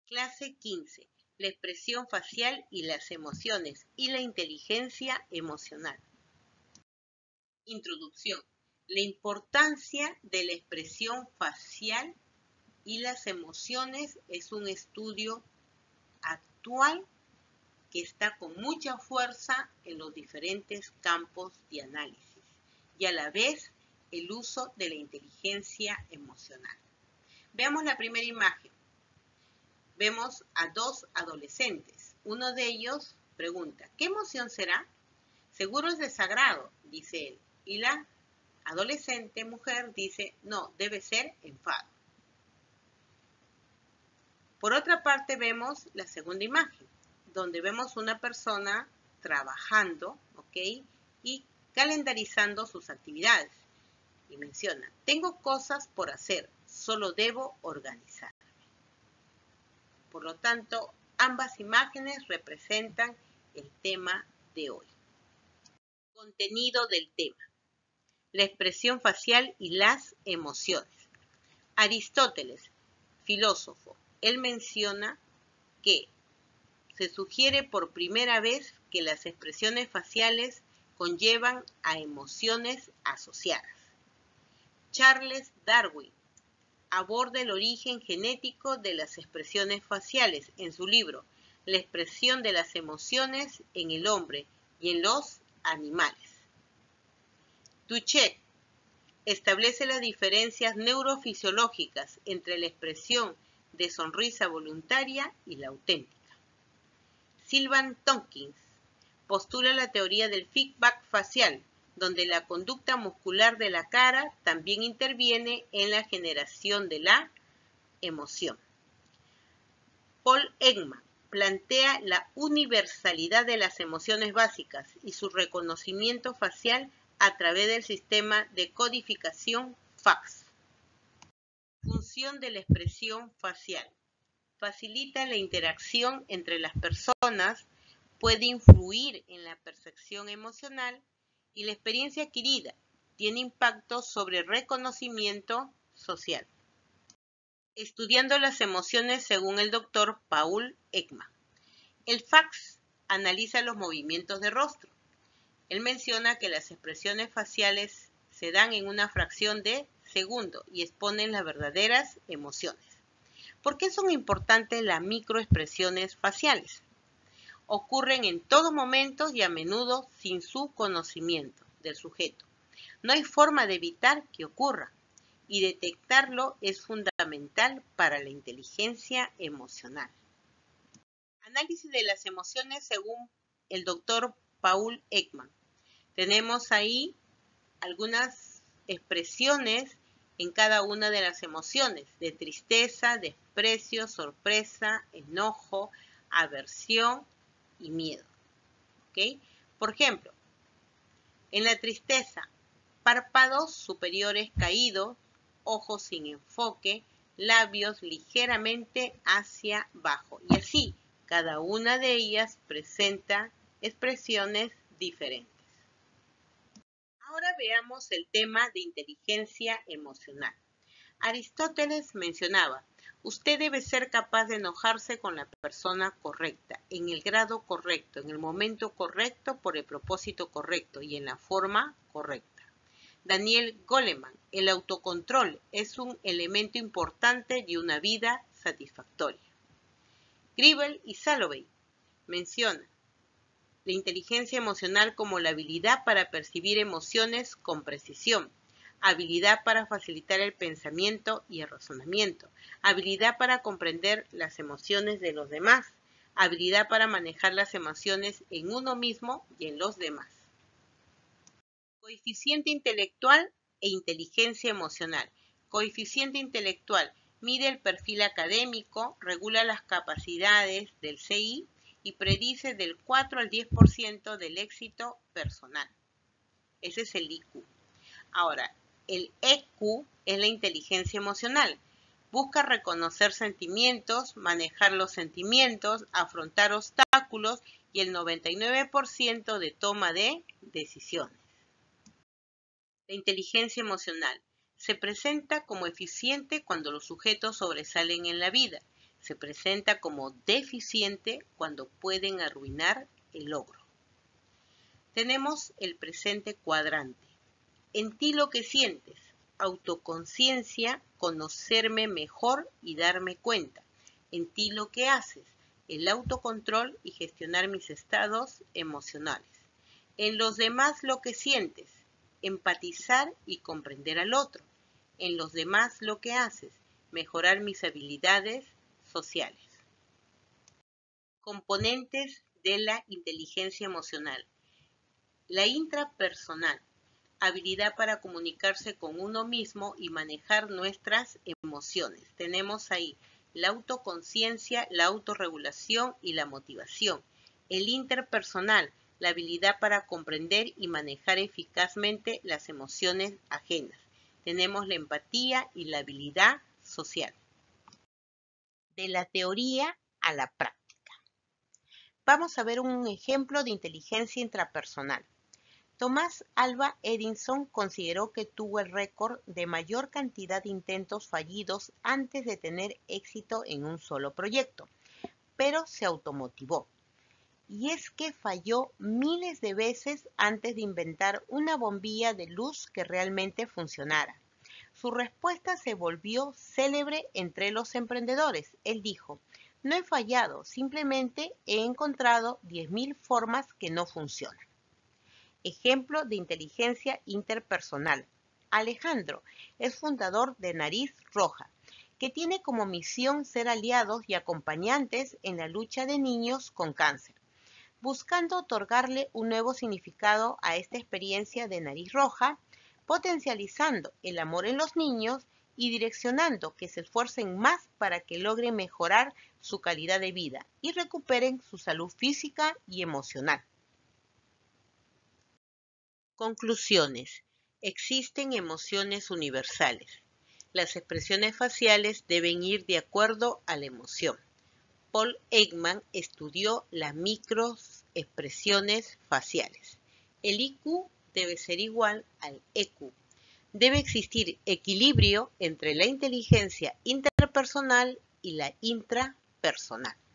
Clase 15. La expresión facial y las emociones y la inteligencia emocional. Introducción. La importancia de la expresión facial y las emociones es un estudio actual que está con mucha fuerza en los diferentes campos de análisis y a la vez el uso de la inteligencia emocional. Veamos la primera imagen. Vemos a dos adolescentes. Uno de ellos pregunta, ¿qué emoción será? Seguro es desagrado, dice él. Y la adolescente mujer dice, no, debe ser enfado. Por otra parte vemos la segunda imagen, donde vemos una persona trabajando, ¿ok? Y calendarizando sus actividades. Y menciona, tengo cosas por hacer, solo debo organizar. Por lo tanto, ambas imágenes representan el tema de hoy. Contenido del tema. La expresión facial y las emociones. Aristóteles, filósofo, él menciona que se sugiere por primera vez que las expresiones faciales conllevan a emociones asociadas. Charles Darwin aborda el origen genético de las expresiones faciales en su libro La expresión de las emociones en el hombre y en los animales. Duchenne establece las diferencias neurofisiológicas entre la expresión de sonrisa voluntaria y la auténtica. Sylvan Tompkins postula la teoría del feedback facial, donde la conducta muscular de la cara también interviene en la generación de la emoción. Paul Ekman plantea la universalidad de las emociones básicas y su reconocimiento facial a través del sistema de codificación FACS. Función de la expresión facial. Facilita la interacción entre las personas, puede influir en la percepción emocional y la experiencia adquirida tiene impacto sobre el reconocimiento social. Estudiando las emociones según el doctor Paul Ekman. El FACS analiza los movimientos de rostro. Él menciona que las expresiones faciales se dan en una fracción de segundo y exponen las verdaderas emociones. ¿Por qué son importantes las microexpresiones faciales? Ocurren en todo momento y a menudo sin su conocimiento del sujeto. No hay forma de evitar que ocurra y detectarlo es fundamental para la inteligencia emocional. Análisis de las emociones según el doctor Paul Ekman. Tenemos ahí algunas expresiones en cada una de las emociones, de tristeza, desprecio, sorpresa, enojo, aversión y miedo. ¿Okay? Por ejemplo, en la tristeza, párpados superiores caídos, ojos sin enfoque, labios ligeramente hacia abajo. Y así, cada una de ellas presenta expresiones diferentes. Ahora veamos el tema de inteligencia emocional. Aristóteles mencionaba, usted debe ser capaz de enojarse con la persona correcta, en el grado correcto, en el momento correcto, por el propósito correcto y en la forma correcta. Daniel Goleman, el autocontrol es un elemento importante de una vida satisfactoria. Gribel y Salovey menciona la inteligencia emocional como la habilidad para percibir emociones con precisión, habilidad para facilitar el pensamiento y el razonamiento, habilidad para comprender las emociones de los demás, habilidad para manejar las emociones en uno mismo y en los demás. Coeficiente intelectual e inteligencia emocional. Coeficiente intelectual mide el perfil académico, regula las capacidades del CI y predice del 4 al 10% del éxito personal. Ese es el IQ. Ahora, el EQ es la inteligencia emocional. Busca reconocer sentimientos, manejar los sentimientos, afrontar obstáculos y el 99% de toma de decisiones. La inteligencia emocional se presenta como eficiente cuando los sujetos sobresalen en la vida. Se presenta como deficiente cuando pueden arruinar el logro. Tenemos el presente cuadrante. En ti lo que sientes, autoconciencia, conocerme mejor y darme cuenta. En ti lo que haces, el autocontrol y gestionar mis estados emocionales. En los demás lo que sientes, empatizar y comprender al otro. En los demás lo que haces, mejorar mis habilidades sociales. Componentes de la inteligencia emocional. La intrapersonal, habilidad para comunicarse con uno mismo y manejar nuestras emociones. Tenemos ahí la autoconciencia, la autorregulación y la motivación. El interpersonal, la habilidad para comprender y manejar eficazmente las emociones ajenas. Tenemos la empatía y la habilidad social. De la teoría a la práctica. Vamos a ver un ejemplo de inteligencia intrapersonal. Thomas Alva Edison consideró que tuvo el récord de mayor cantidad de intentos fallidos antes de tener éxito en un solo proyecto, pero se automotivó. Y es que falló miles de veces antes de inventar una bombilla de luz que realmente funcionara. Su respuesta se volvió célebre entre los emprendedores. Él dijo: no he fallado, simplemente he encontrado 10.000 formas que no funcionan. Ejemplo de inteligencia interpersonal. Alejandro es fundador de Nariz Roja, que tiene como misión ser aliados y acompañantes en la lucha de niños con cáncer, buscando otorgarle un nuevo significado a esta experiencia de Nariz Roja, potencializando el amor en los niños y direccionando que se esfuercen más para que logren mejorar su calidad de vida y recuperen su salud física y emocional. Conclusiones. Existen emociones universales. Las expresiones faciales deben ir de acuerdo a la emoción. Paul Ekman estudió las microexpresiones faciales. El IQ debe ser igual al EQ. Debe existir equilibrio entre la inteligencia interpersonal y la intrapersonal.